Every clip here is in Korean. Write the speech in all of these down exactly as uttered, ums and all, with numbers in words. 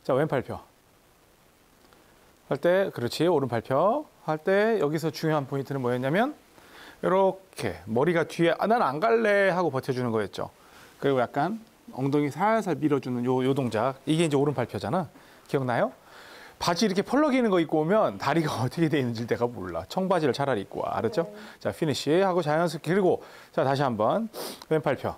자, 왼팔 펴. 할 때, 그렇지, 오른팔 펴. 할 때 여기서 중요한 포인트는 뭐였냐면 이렇게 머리가 뒤에 아, 난 안 갈래 하고 버텨주는 거였죠. 그리고 약간 엉덩이 살살 밀어주는 요, 요 동작. 이게 이제 오른팔 펴잖아. 기억나요? 바지 이렇게 펄럭이는 거 입고 오면 다리가 어떻게 돼 있는지 내가 몰라. 청바지를 차라리 입고 와. 알았죠? 네. 자, 피니쉬 하고 자연스럽게. 그리고 자, 다시 한번 왼팔 펴.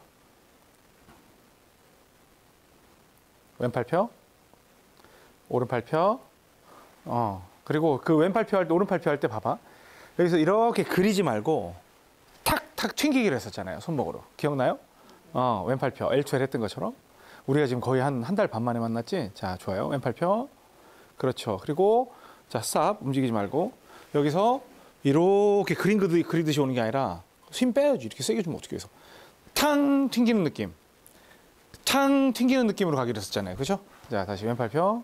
왼팔 펴. 오른팔 펴. 어. 그리고 그 왼팔 펴 할 때 오른팔 펴 할 때 봐봐. 여기서 이렇게 그리지 말고 탁탁 튕기기로 했었잖아요. 손목으로. 기억나요? 어, 왼팔 펴. 엘 투 엘 했던 것처럼. 우리가 지금 거의 한 한 달 반 만에 만났지? 자, 좋아요. 왼팔 펴. 그렇죠. 그리고 자, 스탑. 움직이지 말고. 여기서 이렇게 그린 그듯이, 그리듯이 오는 게 아니라 힘 빼야지. 이렇게 세게 주면 어떻게 해서. 탕 튕기는 느낌. 탕 튕기는 느낌으로 가기로 했었잖아요. 그렇죠? 자, 다시 왼팔 펴.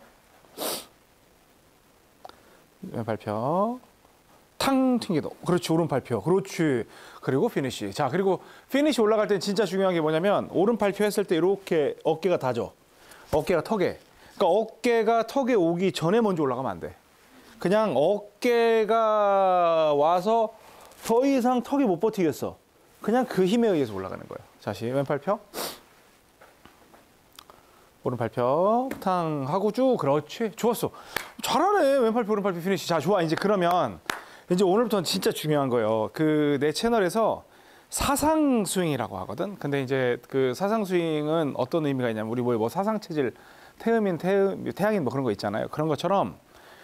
왼팔 펴. 탕 튕기도. 그렇지. 오른팔 펴. 그렇지. 그리고 피니쉬. 자, 그리고 피니쉬 올라갈 때 진짜 중요한 게 뭐냐면 오른팔 펴 했을 때 이렇게 어깨가 닿죠. 어깨가 턱에. 그러니까 어깨가 턱에 오기 전에 먼저 올라가면 안 돼. 그냥 어깨가 와서 더 이상 턱이 못 버티겠어. 그냥 그 힘에 의해서 올라가는 거예요. 다시 왼팔 펴. 오른팔 펴. 탕 하고 쭉. 그렇지. 좋았어. 잘하네. 왼팔 펴 오른팔 펴 피니쉬. 자, 좋아. 이제 그러면 이제 오늘부터는 진짜 중요한 거예요. 그 내 채널에서 사상 스윙이라고 하거든. 근데 이제 그 사상 스윙은 어떤 의미가 있냐면 우리 뭐, 뭐 사상 체질 태음인, 태음, 태양인 뭐 그런 거 있잖아요. 그런 것처럼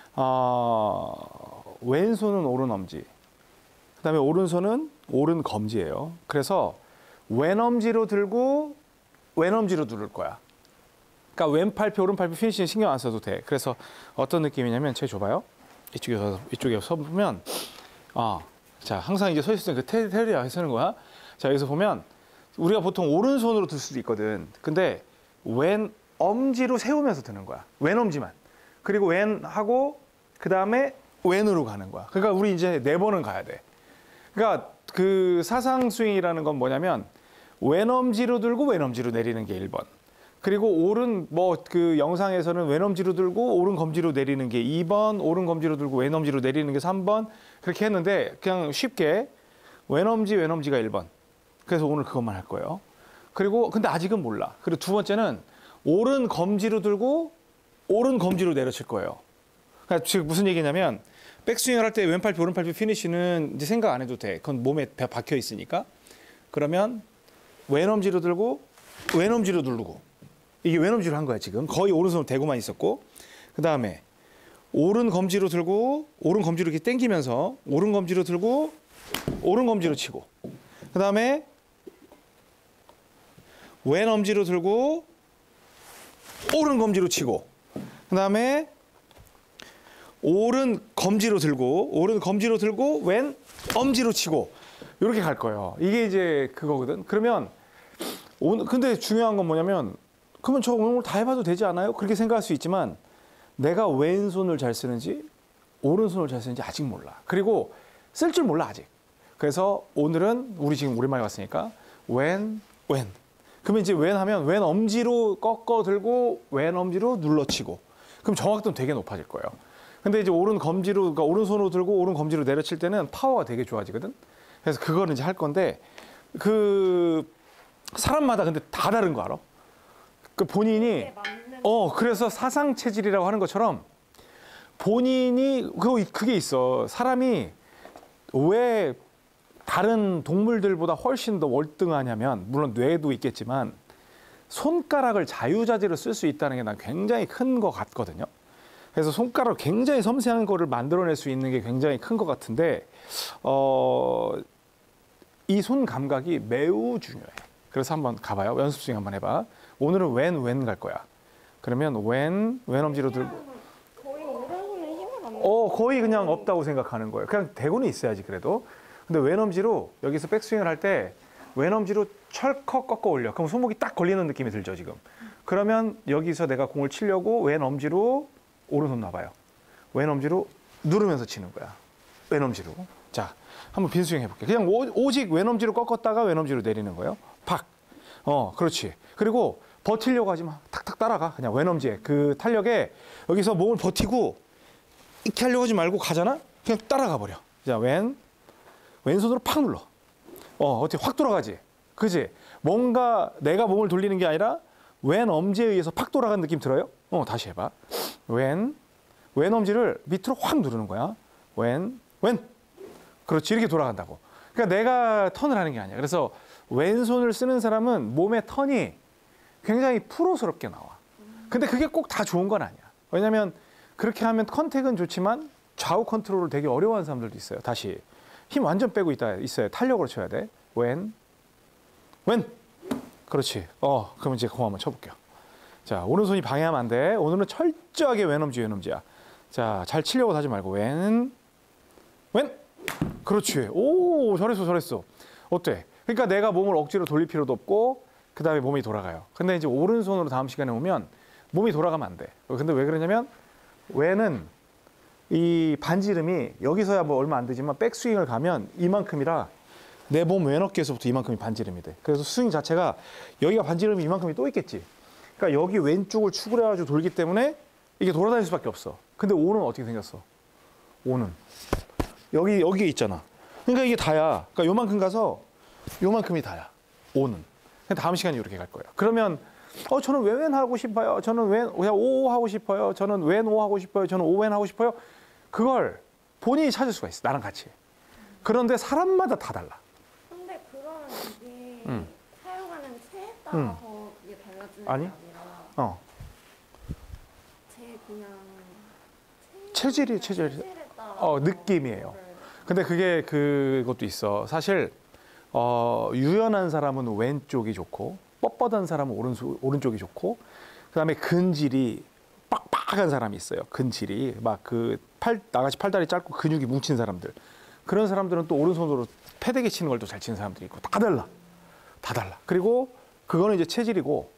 어, 왼손은 오른 엄지, 그다음에 오른손은 오른 검지예요. 그래서 왼 엄지로 들고 왼 엄지로 누를 거야. 그러니까 왼팔 펴 오른팔 펴 피니쉬는 신경 안 써도 돼. 그래서 어떤 느낌이냐면 제 줘봐요. 이쪽에 서 이쪽에 서 보면 아, 자 항상 이제 서 있을 때 그 테리야 쓰는 거야. 자 여기서 보면 우리가 보통 오른손으로 들 수도 있거든. 근데 왼 엄지로 세우면서 드는 거야. 왼 엄지만. 그리고 왼 하고 그 다음에 왼으로 가는 거야. 그러니까 우리 이제 네 번은 가야 돼. 그러니까 그 사상 스윙이라는 건 뭐냐면 왼 엄지로 들고 왼 엄지로 내리는 게 일 번. 그리고 오른 뭐 그 영상에서는 왼 엄지로 들고 오른 검지로 내리는 게 이 번, 오른 검지로 들고 왼 엄지로 내리는 게 삼 번. 그렇게 했는데 그냥 쉽게 왼 엄지 왼 엄지가 일 번. 그래서 오늘 그것만 할 거예요. 그리고 근데 아직은 몰라. 그리고 두 번째는 오른 검지로 들고 오른 검지로 내려칠 거예요. 그러니까 지금 무슨 얘기냐면 백스윙을 할 때 왼팔 펴 오른팔 펴 피니쉬는 이제 생각 안 해도 돼. 그건 몸에 박혀 있으니까. 그러면 왼 엄지로 들고 왼 엄지로 누르고 이게 왼 엄지로 한 거야 지금. 거의 오른손으로 대고만 있었고 그 다음에 오른 검지로 들고 오른 검지로 이렇게 당기면서 오른 검지로 들고 오른 검지로 치고 그 다음에 왼 엄지로 들고 오른 검지로 치고 그 다음에 오른 검지로 들고 오른 검지로 들고 왼 엄지로 치고 이렇게 갈 거예요. 이게 이제 그거거든. 그러면 오늘 근데 중요한 건 뭐냐면 그러면 저 오늘 다 해봐도 되지 않아요? 그렇게 생각할 수 있지만 내가 왼손을 잘 쓰는지 오른손을 잘 쓰는지 아직 몰라. 그리고 쓸 줄 몰라 아직. 그래서 오늘은 우리 지금 오랜만에 왔으니까 왼, 왼. 그러면 이제 왼 하면 왼 엄지로 꺾어 들고 왼 엄지로 눌러치고 그럼 정확도는 되게 높아질 거예요. 근데 이제 오른 검지로 그러니까 오른손으로 들고 오른 검지로 내려칠 때는 파워가 되게 좋아지거든. 그래서 그거는 이제 할 건데 그 사람마다 근데 다 다른 거 알아? 그 본인이 어 그래서 사상 체질이라고 하는 것처럼 본인이 그거 그게 있어. 사람이 왜 다른 동물들보다 훨씬 더 월등하냐면 물론 뇌도 있겠지만 손가락을 자유자재로 쓸 수 있다는 게 난 굉장히 큰 것 같거든요. 그래서 손가락 굉장히 섬세한 거를 만들어낼 수 있는 게 굉장히 큰 것 같은데 어, 이 손 감각이 매우 중요해. 그래서 한번 가봐요. 연습 스윙 한번 해봐. 오늘은 왼, 왼 갈 거야. 그러면 왼, 왼 엄지로 들고. 거의 오른손에 힘을 안 내. 어, 거의 그냥 없다고 생각하는 거예요. 그냥 대고는 있어야지 그래도. 근데 왼 엄지로 여기서 백스윙을 할 때 왼 엄지로 철컥 꺾어 올려. 그럼 손목이 딱 걸리는 느낌이 들죠 지금. 그러면 여기서 내가 공을 치려고 왼 엄지로 오른손 놔봐요. 왼 엄지로 누르면서 치는 거야. 왼 엄지로. 자, 한번 빈스윙 해볼게. 그냥 오, 오직 왼 엄지로 꺾었다가 왼 엄지로 내리는 거예요. 팍. 어, 그렇지. 그리고 버티려고 하지 마. 탁탁 따라가. 그냥 왼엄지에 그 탄력에 여기서 몸을 버티고 이렇게 하려고 하지 말고 가잖아. 그냥 따라가 버려. 자, 왼 왼손으로 팍 눌러. 어, 어떻게 확 돌아가지? 그지? 뭔가 내가 몸을 돌리는 게 아니라 왼 엄지에 의해서 팍 돌아가는 느낌 들어요? 어, 다시 해봐. 왼, 왼 엄지를 밑으로 확 누르는 거야. 왼, 왼. 그렇지, 이렇게 돌아간다고. 그러니까 내가 턴을 하는 게 아니야. 그래서 왼손을 쓰는 사람은 몸의 턴이 굉장히 프로스럽게 나와. 근데 그게 꼭 다 좋은 건 아니야. 왜냐면 그렇게 하면 컨택은 좋지만 좌우 컨트롤을 되게 어려워하는 사람들도 있어요. 다시. 힘 완전 빼고 있다 있어요. 탄력으로 쳐야 돼. 왼, 왼. 그렇지. 어, 그럼 이제 공 한번 쳐볼게요. 자, 오른손이 방해하면 안 돼. 오늘은 철저하게 왼엄지, 왼엄지야. 자, 잘 치려고 하지 말고 왼, 왼. 그렇지. 오, 잘했어, 잘했어. 어때? 그러니까 내가 몸을 억지로 돌릴 필요도 없고 그 다음에 몸이 돌아가요. 근데 이제 오른손으로 다음 시간에 오면 몸이 돌아가면 안 돼. 근데 왜 그러냐면 왼은 이 반지름이 여기서야 뭐 얼마 안 되지만 백스윙을 가면 이만큼이라 내 몸 왼 어깨에서부터 이만큼이 반지름이 돼. 그래서 스윙 자체가 여기가 반지름이 이만큼이 또 있겠지. 그러니까 여기 왼쪽을 축을 해가지고 돌기 때문에 이게 돌아다닐 수밖에 없어. 근데 오는 어떻게 생겼어? 오는 여기 여기에 있잖아. 그러니까 이게 다야. 그러니까 요만큼 가서 요만큼이 다야. 오는. 다음 시간에 이렇게 갈 거예요. 그러면 어 저는 왼 하고 싶어요. 저는 왼 그냥 오 하고 싶어요. 저는 왼 오 하고 싶어요. 저는 오왼 하고 싶어요. 그걸 본인이 찾을 수가 있어. 나랑 같이. 그런데 사람마다 다 달라. 근데 그러면 이게 음. 사용하는 체에 따라서 이게 달라지는 게 아니? 아니라 어. 제 그냥 체질이 체질. 체질에 따라 어 느낌이에요. 근데 그게 그것도 있어. 사실 어, 유연한 사람은 왼쪽이 좋고 뻣뻣한 사람은 오른손, 오른쪽이 좋고 그다음에 근질이 빡빡한 사람이 있어요. 근질이 막 그 팔 나같이 팔다리 짧고 근육이 뭉친 사람들 그런 사람들은 또 오른손으로 패대기 치는 걸 또 잘 치는 사람들이 있고 다 달라. 다 달라. 그리고 그거는 이제 체질이고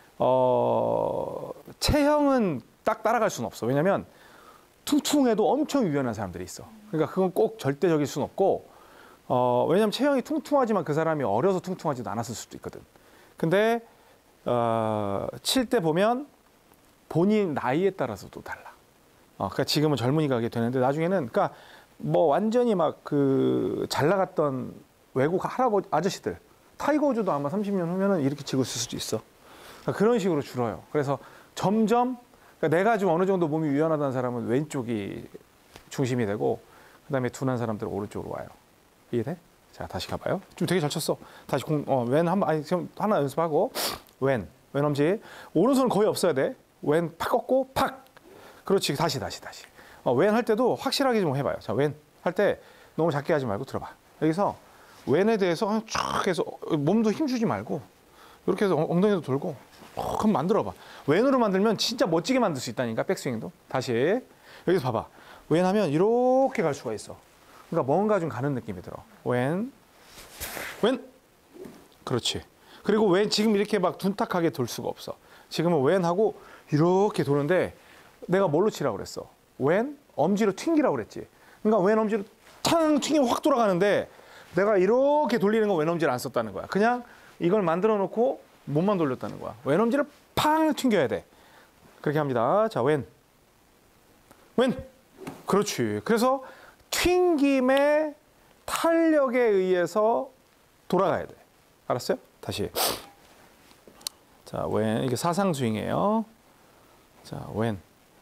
어, 체형은 딱 따라갈 수는 없어. 왜냐하면 퉁퉁해도 엄청 유연한 사람들이 있어. 그러니까 그건 꼭 절대적일 수는 없고 어, 왜냐하면 체형이 퉁퉁하지만 그 사람이 어려서 퉁퉁하지도 않았을 수도 있거든. 근데 어, 칠 때 보면 본인 나이에 따라서도 달라. 어, 그러니까 지금은 젊은이가 하게 되는데 나중에는 그러니까 뭐 완전히 막 그 잘 나갔던 외국 할아버지 아저씨들 타이거 우즈도 아마 삼십 년 후면은 이렇게 치고 있을 수도 있어. 그러니까 그런 식으로 줄어요. 그래서 점점 그러니까 내가 좀 어느 정도 몸이 유연하다는 사람은 왼쪽이 중심이 되고 그다음에 둔한 사람들은 오른쪽으로 와요. 이해돼? 자, 다시 가봐요. 좀 되게 잘 쳤어. 다시 공, 어, 왼 한 번, 아니, 지금 하나 연습하고, 왼, 왼 엄지. 오른손은 거의 없어야 돼. 왼 팍 꺾고, 팍! 그렇지, 다시, 다시, 다시. 어, 왼 할 때도 확실하게 좀 해봐요. 자, 왼 할 때 너무 작게 하지 말고 들어봐. 여기서 왼에 대해서 쫙 해서 몸도 힘주지 말고, 이렇게 해서 엉덩이도 돌고, 어, 한번 만들어봐. 왼으로 만들면 진짜 멋지게 만들 수 있다니까, 백스윙도. 다시. 여기서 봐봐. 왼 하면 이렇게 갈 수가 있어. 그러니까 뭔가 좀 가는 느낌이 들어. 왼, 왼. 그렇지. 그리고 왼 지금 이렇게 막 둔탁하게 돌 수가 없어. 지금은 왼 하고 이렇게 도는데 내가 뭘로 치라고 그랬어? 왼 엄지로 튕기라고 그랬지. 그러니까 왼 엄지로 탕 튕기면 확 돌아가는데 내가 이렇게 돌리는 건 왼 엄지를 안 썼다는 거야. 그냥 이걸 만들어 놓고 몸만 돌렸다는 거야. 왼 엄지를 팡 튕겨야 돼. 그렇게 합니다. 자, 왼. 왼. 그렇지. 그래서 튕김의 탄력에 의해서 돌아가야 돼. 알았어요? 다시. 자, 왼. 이게 사상 스윙이에요. 자, 왼.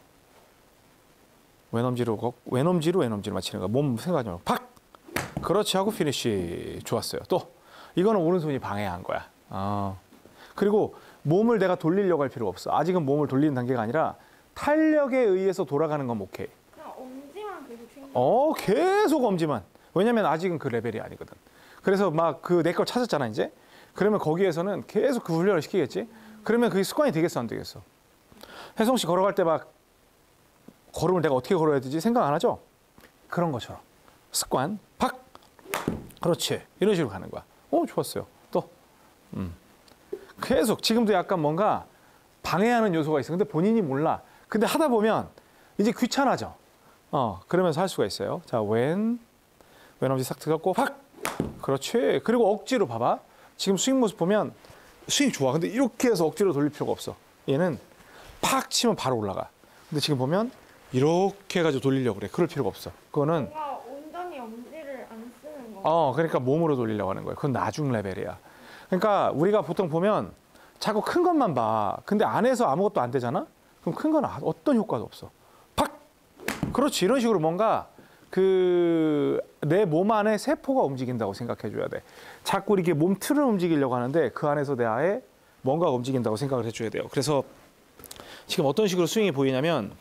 왼엄지로 걷, 왼엄지로 왼엄지로 맞히는 거야. 몸 생각하지 말고 팍. 그렇지 하고 피니쉬. 좋았어요. 또 이거는 오른손이 방해한 거야. 어. 그리고 몸을 내가 돌리려고 할 필요가 없어. 아직은 몸을 돌리는 단계가 아니라 탄력에 의해서 돌아가는 건 오케이. 그냥 엄지만 계속 튕겨. 어, 계속 엄지만. 왜냐면 아직은 그 레벨이 아니거든. 그래서 막 그 내 걸 찾았잖아, 이제. 그러면 거기에서는 계속 그 훈련을 시키겠지. 그러면 그게 습관이 되겠어, 안 되겠어? 혜성 씨 걸어갈 때 막 걸음을 내가 어떻게 걸어야 되지 생각 안 하죠? 그런 것처럼. 습관, 팍! 그렇지. 이런 식으로 가는 거야. 오, 좋았어요. 또. 음. 계속 지금도 약간 뭔가 방해하는 요소가 있어. 근데 본인이 몰라. 근데 하다 보면 이제 귀찮아져. 어, 그러면서 할 수가 있어요. 자, 왼, 왼 엄지 싹 들어갔고, 팍! 그렇지. 그리고 억지로 봐봐. 지금 스윙 모습 보면 스윙 좋아. 근데 이렇게 해서 억지로 돌릴 필요가 없어. 얘는 팍 치면 바로 올라가. 근데 지금 보면 이렇게 해가지고 돌리려고 그래. 그럴 필요가 없어. 그거는 뭔가 온전히 엄지를 안 쓰는 거. 어 그러니까 몸으로 돌리려고 하는 거야. 그건 나중 레벨이야. 그러니까 우리가 보통 보면 자꾸 큰 것만 봐. 근데 안에서 아무것도 안 되잖아. 그럼 큰 건 어떤 효과도 없어. 팍! 그렇지. 이런 식으로 뭔가 그 내 몸 안에 세포가 움직인다고 생각해 줘야 돼. 자꾸 이렇게 몸 틀을 움직이려고 하는데 그 안에서 내 아에 뭔가가 움직인다고 생각을 해줘야 돼요. 그래서 지금 어떤 식으로 스윙이 보이냐면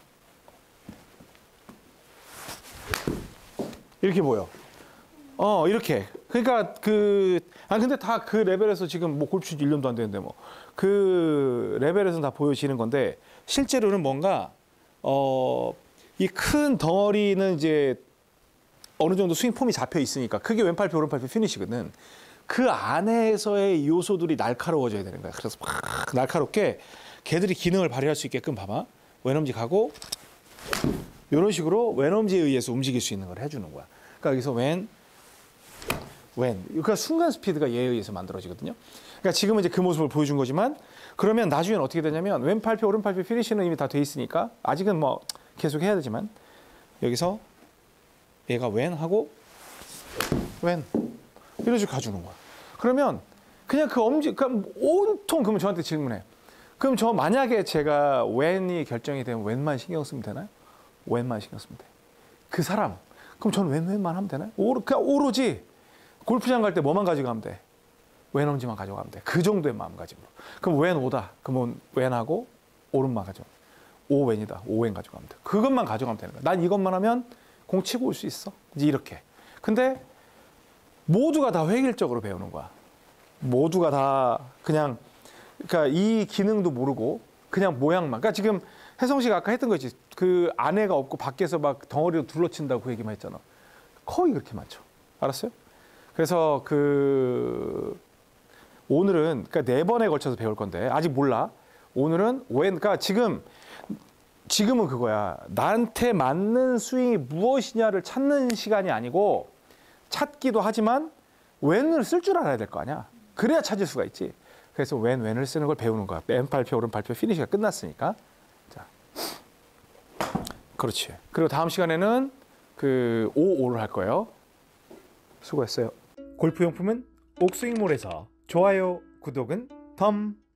이렇게 보여. 어 이렇게. 그러니까 그 아니 근데 다 그 레벨에서 지금 뭐 골프 일 년도 안 되는데 뭐 그 레벨에서는 다 보여지는 건데 실제로는 뭔가 어 이 큰 덩어리는 이제 어느 정도 스윙 폼이 잡혀 있으니까 그게 왼팔표 오른팔표 피니시거든. 그 안에서의 요소들이 날카로워져야 되는 거야. 그래서 막 날카롭게 걔들이 기능을 발휘할 수 있게끔 봐봐. 왼엄지 가고 이런 식으로 왼엄지에 의해서 움직일 수 있는 걸 해주는 거야. 그러니까 여기서 왼, 왼. 그러니까 순간 스피드가 얘에 의해서 만들어지거든요. 그러니까 지금은 이제 그 모습을 보여준 거지만 그러면 나중에는 어떻게 되냐면 왼팔표 오른팔표 피니시는 이미 다 돼 있으니까 아직은 뭐 계속 해야 되지만 여기서 얘가 왼 하고 왼 이런 식으로 가주는 거야. 그러면 그냥 그 엄지 그럼 온통 그러면 저한테 질문해. 그럼 저 만약에 제가 왼이 결정이 되면 왼만 신경 쓰면 되나요? 왼만 신경 쓰면 돼. 그 사람 그럼 저는 왼 왼만 하면 되나요? 오로, 그냥 오로지 골프장 갈 때 뭐만 가져가면 돼? 왼 엄지만 가져가면 돼. 그 정도의 마음가짐으로. 그럼 왼 오다. 그러면 왼하고 오른만 가져. 오 왼이다. 오 왼 가져가면 돼. 그것만 가져가면 되는 거야. 난 이것만 하면 공 치고 올 수 있어. 이제 이렇게. 근데 모두가 다 획일적으로 배우는 거야. 모두가 다 그냥 그러니까 이 기능도 모르고 그냥 모양만. 그러니까 지금 혜성 씨가 아까 했던 거지. 그 안에가 없고 밖에서 막 덩어리로 둘러친다고 그 얘기만 했잖아. 거의 그렇게 많죠. 알았어요? 그래서 그 오늘은 그러니까 네 번에 걸쳐서 배울 건데 아직 몰라. 오늘은 왼 그러니까 지금 지금은 그거야. 나한테 맞는 스윙이 무엇이냐를 찾는 시간이 아니고 찾기도 하지만 왼을 쓸 줄 알아야 될 거 아니야. 그래야 찾을 수가 있지. 그래서 왼 왼을 쓰는 걸 배우는 거야. 왼팔표 오른팔표 피니시가 끝났으니까. 자, 그렇지. 그리고 다음 시간에는 그 오, 오를 할 거예요. 수고했어요. 골프용품은 옥스윙몰에서 좋아요, 구독은 덤.